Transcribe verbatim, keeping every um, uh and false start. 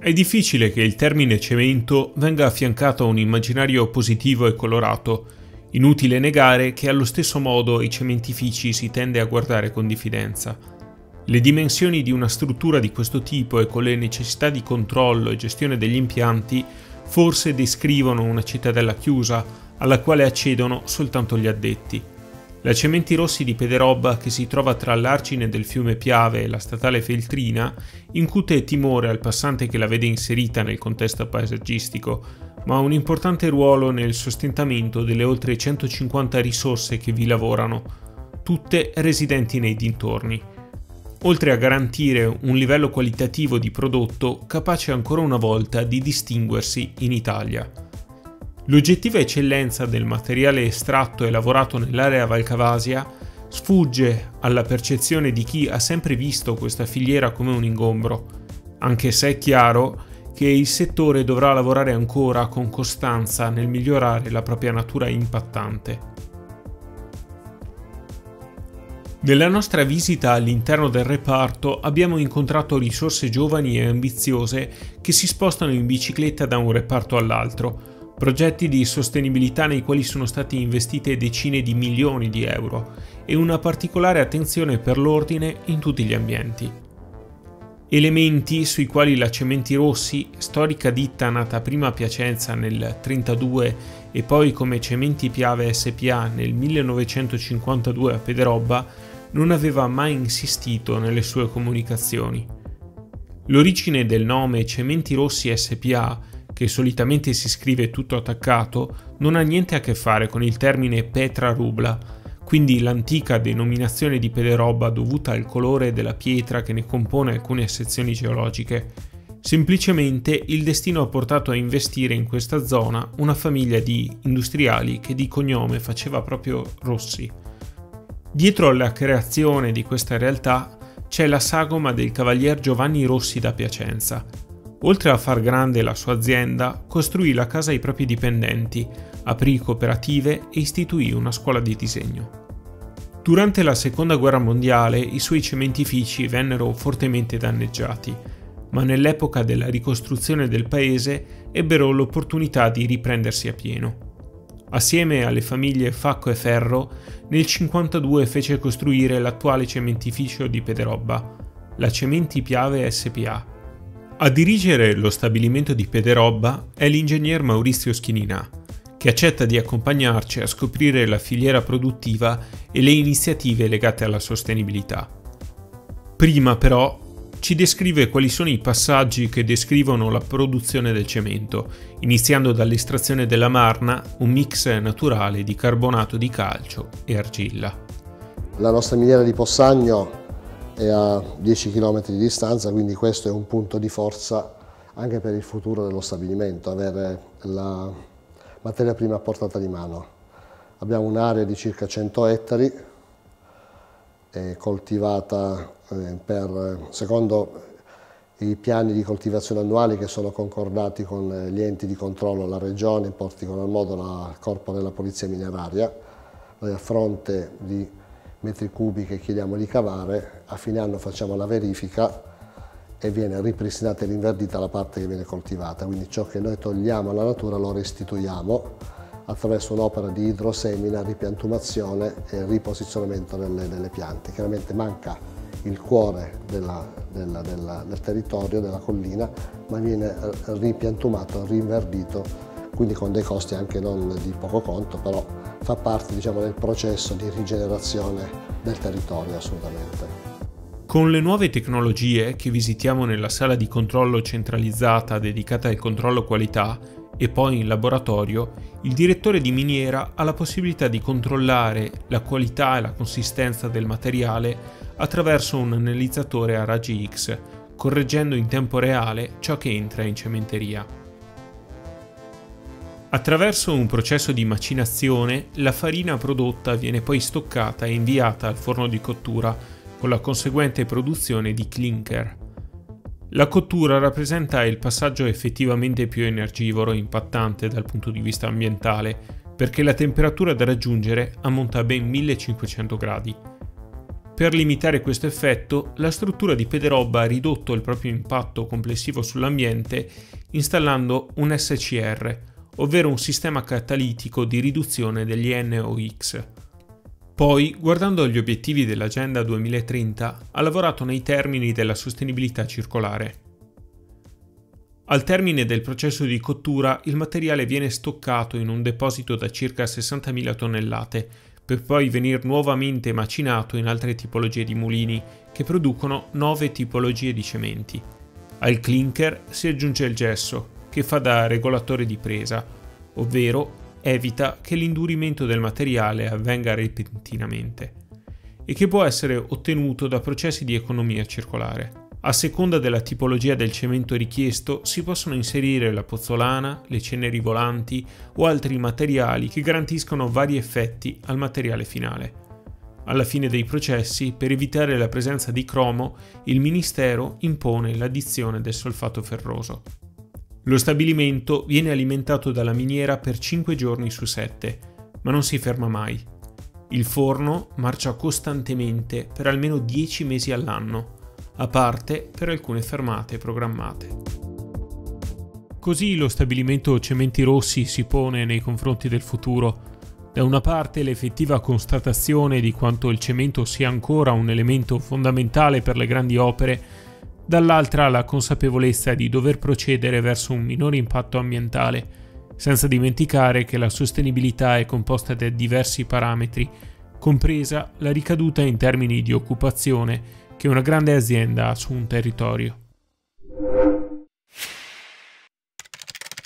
È difficile che il termine cemento venga affiancato a un immaginario positivo e colorato. Inutile negare che allo stesso modo ai cementifici si tende a guardare con diffidenza. Le dimensioni di una struttura di questo tipo e con le necessità di controllo e gestione degli impianti forse descrivono una cittadella chiusa alla quale accedono soltanto gli addetti. La Cementi Rossi di Pederobba, che si trova tra l'argine del fiume Piave e la statale Feltrina, incute timore al passante che la vede inserita nel contesto paesaggistico, ma ha un importante ruolo nel sostentamento delle oltre centocinquanta risorse che vi lavorano, tutte residenti nei dintorni, oltre a garantire un livello qualitativo di prodotto capace ancora una volta di distinguersi in Italia. L'oggettiva eccellenza del materiale estratto e lavorato nell'area Valcavasia sfugge alla percezione di chi ha sempre visto questa filiera come un ingombro, anche se è chiaro che il settore dovrà lavorare ancora con costanza nel migliorare la propria natura impattante. Nella nostra visita all'interno del reparto abbiamo incontrato risorse giovani e ambiziose che si spostano in bicicletta da un reparto all'altro, progetti di sostenibilità nei quali sono state investite decine di milioni di euro e una particolare attenzione per l'ordine in tutti gli ambienti. Elementi sui quali la Cementi Rossi, storica ditta nata prima a Piacenza nel trentadue e poi come Cementi Piave S P A nel millenovecentocinquantadue a Pederobba, non aveva mai insistito nelle sue comunicazioni. L'origine del nome Cementi Rossi S P A, che solitamente si scrive tutto attaccato, non ha niente a che fare con il termine Petra Rubla, quindi l'antica denominazione di Pederobba dovuta al colore della pietra che ne compone alcune sezioni geologiche. Semplicemente il destino ha portato a investire in questa zona una famiglia di industriali che di cognome faceva proprio Rossi. Dietro alla creazione di questa realtà c'è la sagoma del cavalier Giovanni Rossi da Piacenza. Oltre a far grande la sua azienda, costruì la casa ai propri dipendenti, aprì cooperative e istituì una scuola di disegno. Durante la Seconda Guerra Mondiale i suoi cementifici vennero fortemente danneggiati, ma nell'epoca della ricostruzione del paese ebbero l'opportunità di riprendersi a pieno. Assieme alle famiglie Facco e Ferro, nel cinquantadue fece costruire l'attuale cementificio di Pederobba, la Cementi Piave S P A. A dirigere lo stabilimento di Pederobba è l'ingegner Maurizio Schinina, che accetta di accompagnarci a scoprire la filiera produttiva e le iniziative legate alla sostenibilità. Prima però ci descrive quali sono i passaggi che descrivono la produzione del cemento, iniziando dall'estrazione della marna, un mix naturale di carbonato di calcio e argilla. La nostra miniera di Possagno è a dieci chilometri di distanza, quindi questo è un punto di forza anche per il futuro dello stabilimento, avere la materia prima a portata di mano. Abbiamo un'area di circa cento ettari, è coltivata eh, per, secondo i piani di coltivazione annuali che sono concordati con gli enti di controllo, la Regione, in particolar modo il Corpo della Polizia Mineraria. Noi a fronte di metri cubi che chiediamo di cavare, a fine anno facciamo la verifica e viene ripristinata e rinverdita la parte che viene coltivata, quindi ciò che noi togliamo alla natura lo restituiamo attraverso un'opera di idrosemina, ripiantumazione e riposizionamento delle, delle piante. Chiaramente manca il cuore della, della, della, del territorio, della collina, ma viene ripiantumato, rinverdito, quindi con dei costi anche non di poco conto, però fa parte, diciamo, del processo di rigenerazione del territorio assolutamente. Con le nuove tecnologie che visitiamo nella sala di controllo centralizzata dedicata al controllo qualità e poi in laboratorio, il direttore di miniera ha la possibilità di controllare la qualità e la consistenza del materiale attraverso un analizzatore a raggi X, correggendo in tempo reale ciò che entra in cementeria. Attraverso un processo di macinazione, la farina prodotta viene poi stoccata e inviata al forno di cottura, con la conseguente produzione di clinker. La cottura rappresenta il passaggio effettivamente più energivoro e impattante dal punto di vista ambientale, perché la temperatura da raggiungere ammonta a ben millecinquecento gradi. Per limitare questo effetto, la struttura di Pederobba ha ridotto il proprio impatto complessivo sull'ambiente installando un S C R, ovvero un sistema catalitico di riduzione degli N O X. Poi, guardando agli obiettivi dell'Agenda duemilatrenta, ha lavorato nei termini della sostenibilità circolare. Al termine del processo di cottura, il materiale viene stoccato in un deposito da circa sessantamila tonnellate, per poi venir nuovamente macinato in altre tipologie di mulini, che producono nove tipologie di cementi. Al clinker si aggiunge il gesso, che fa da regolatore di presa, ovvero evita che l'indurimento del materiale avvenga repentinamente, e che può essere ottenuto da processi di economia circolare. A seconda della tipologia del cemento richiesto si possono inserire la pozzolana, le ceneri volanti o altri materiali che garantiscono vari effetti al materiale finale. Alla fine dei processi, per evitare la presenza di cromo, il Ministero impone l'addizione del solfato ferroso. Lo stabilimento viene alimentato dalla miniera per cinque giorni su sette, ma non si ferma mai. Il forno marcia costantemente per almeno dieci mesi all'anno, a parte per alcune fermate programmate. Così lo stabilimento Cementi Rossi si pone nei confronti del futuro. Da una parte l'effettiva constatazione di quanto il cemento sia ancora un elemento fondamentale per le grandi opere, dall'altra la consapevolezza di dover procedere verso un minore impatto ambientale, senza dimenticare che la sostenibilità è composta da diversi parametri, compresa la ricaduta in termini di occupazione che una grande azienda ha su un territorio.